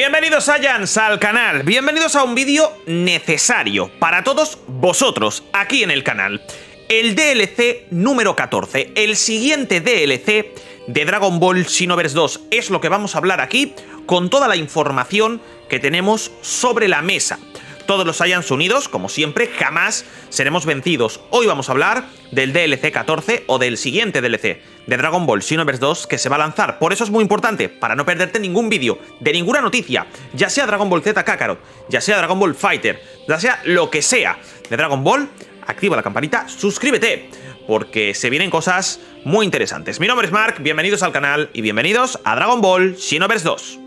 Bienvenidos Saiyans al canal, bienvenidos a un vídeo necesario para todos vosotros aquí en el canal. El DLC número 14, el siguiente DLC de Dragon Ball Xenoverse 2 es lo que vamos a hablar aquí con toda la información que tenemos sobre la mesa. Todos los Saiyans unidos, como siempre, jamás seremos vencidos. Hoy vamos a hablar del DLC 14 o del siguiente DLC de Dragon Ball Xenoverse 2 que se va a lanzar. Por eso es muy importante, para no perderte ningún vídeo de ninguna noticia, ya sea Dragon Ball Z Kakarot, ya sea Dragon Ball Fighter, ya sea lo que sea de Dragon Ball, activa la campanita, suscríbete, porque se vienen cosas muy interesantes. Mi nombre es Mark, bienvenidos al canal y bienvenidos a Dragon Ball Xenoverse 2.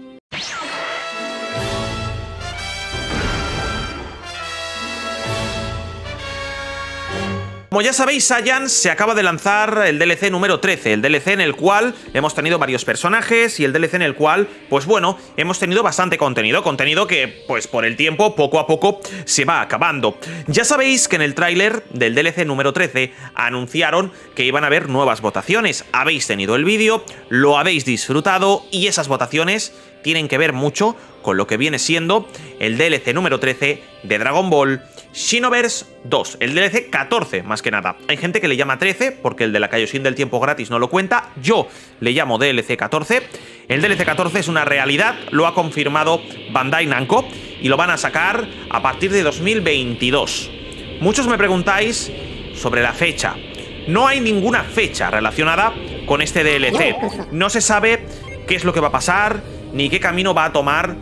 Como ya sabéis, Saiyans, se acaba de lanzar el DLC número 13, el DLC en el cual hemos tenido varios personajes y el DLC en el cual, pues bueno, hemos tenido bastante contenido que, pues por el tiempo, poco a poco, se va acabando. Ya sabéis que en el tráiler del DLC número 13 anunciaron que iban a haber nuevas votaciones. Habéis tenido el vídeo, lo habéis disfrutado y esas votaciones tienen que ver mucho con lo que viene siendo el DLC número 13 de Dragon Ball Xenoverse 2, el DLC 14 más que nada. Hay gente que le llama 13 porque el de la Kaioshin del tiempo gratis no lo cuenta, yo le llamo DLC 14. El DLC 14 es una realidad, lo ha confirmado Bandai Namco y lo van a sacar a partir de 2022. Muchos me preguntáis sobre la fecha. No hay ninguna fecha relacionada con este DLC. No se sabe qué es lo que va a pasar ni qué camino va a tomar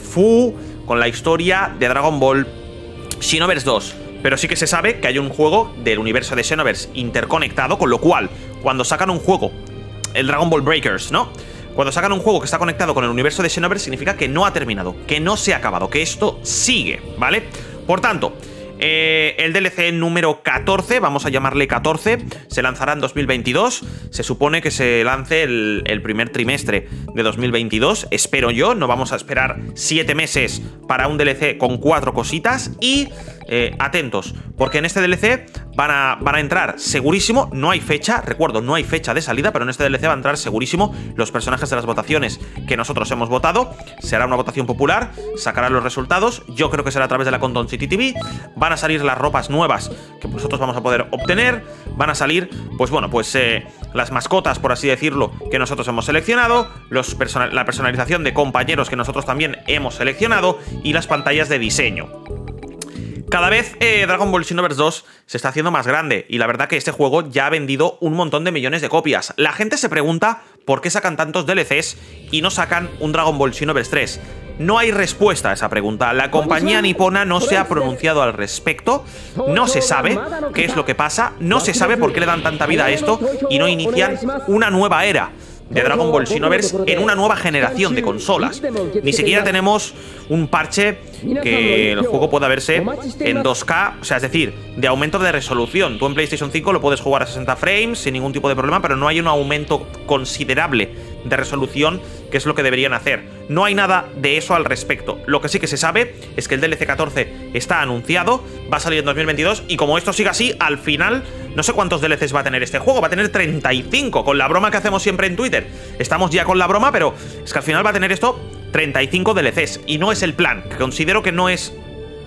Fu con la historia de Dragon Ball Xenoverse 2, pero sí que se sabe que hay un juego del universo de Xenoverse interconectado, con lo cual, cuando sacan un juego, el Dragon Ball Breakers, ¿no? Cuando sacan un juego que está conectado con el universo de Xenoverse, significa que no ha terminado, que no se ha acabado, que esto sigue, ¿vale? Por tanto, el DLC número 14, vamos a llamarle 14, se lanzará en 2022. Se supone que se lance el primer trimestre de 2022, espero yo. No vamos a esperar 7 meses para un DLC con 4 cositas. Y atentos, porque en este DLC van a entrar segurísimo, no hay fecha, recuerdo, no hay fecha de salida, pero en este DLC va a entrar segurísimo los personajes de las votaciones que nosotros hemos votado. Será una votación popular, sacarán los resultados, yo creo que será a través de la Conton City TV. Van a salir las ropas nuevas que nosotros vamos a poder obtener, van a salir, pues bueno, pues las mascotas, por así decirlo, que nosotros hemos seleccionado, la personalización de compañeros que nosotros también hemos seleccionado y las pantallas de diseño. Cada vez Dragon Ball Xenoverse 2 se está haciendo más grande y la verdad que este juego ya ha vendido un montón de millones de copias. La gente se pregunta por qué sacan tantos DLCs y no sacan un Dragon Ball Xenoverse 3. No hay respuesta a esa pregunta. La compañía nipona no se ha pronunciado al respecto. No se sabe qué es lo que pasa. No se sabe por qué le dan tanta vida a esto y no inician una nueva era de Dragon Ball Xenoverse en una nueva generación de consolas. Ni siquiera tenemos un parche que el juego pueda verse en 2K, o sea, es decir, de aumento de resolución. Tú en PlayStation 5 lo puedes jugar a 60 frames sin ningún tipo de problema, pero no hay un aumento considerable de resolución, que es lo que deberían hacer. No hay nada de eso al respecto. Lo que sí que se sabe es que el DLC 14 está anunciado, va a salir en 2022 y como esto siga así, al final no sé cuántos DLCs va a tener este juego, va a tener 35, con la broma que hacemos siempre en Twitter. Estamos ya con la broma, pero es que al final va a tener esto 35 DLCs y no es el plan, que considero que no es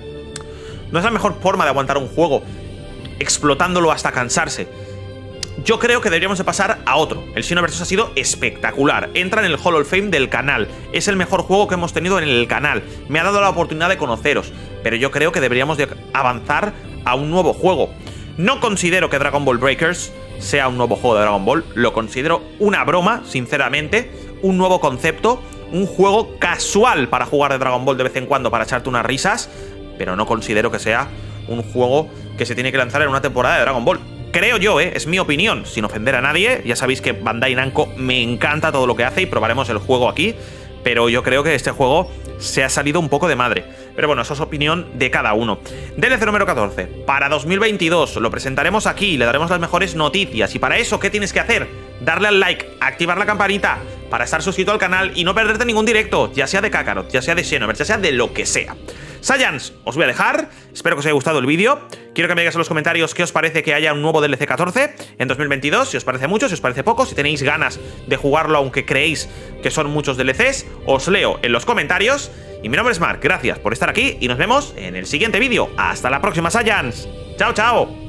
la mejor forma de aguantar un juego, explotándolo hasta cansarse. Yo creo que deberíamos de pasar a otro. El Xenoverse 2 ha sido espectacular. Entra en el Hall of Fame del canal. Es el mejor juego que hemos tenido en el canal. Me ha dado la oportunidad de conoceros. Pero yo creo que deberíamos de avanzar a un nuevo juego. No considero que Dragon Ball Breakers sea un nuevo juego de Dragon Ball. Lo considero una broma, sinceramente. Un nuevo concepto. Un juego casual para jugar de Dragon Ball de vez en cuando para echarte unas risas. Pero no considero que sea un juego que se tiene que lanzar en una temporada de Dragon Ball. Creo yo, es mi opinión, sin ofender a nadie. Ya sabéis que Bandai Namco me encanta todo lo que hace y probaremos el juego aquí. Pero yo creo que este juego se ha salido un poco de madre. Pero bueno, eso es opinión de cada uno. DLC número 14, para 2022, lo presentaremos aquí, le daremos las mejores noticias. Y para eso, ¿qué tienes que hacer? Darle al like, activar la campanita para estar suscrito al canal y no perderte ningún directo, ya sea de Kakarot, ya sea de Xenoverse, ya sea de lo que sea. Saiyans, os voy a dejar, espero que os haya gustado el vídeo. Quiero que me digáis en los comentarios qué os parece que haya un nuevo DLC 14 en 2022, si os parece mucho, si os parece poco, si tenéis ganas de jugarlo aunque creéis que son muchos DLCs, os leo en los comentarios. Y mi nombre es Mark, gracias por estar aquí y nos vemos en el siguiente vídeo. ¡Hasta la próxima, Saiyans! ¡Chao, chao!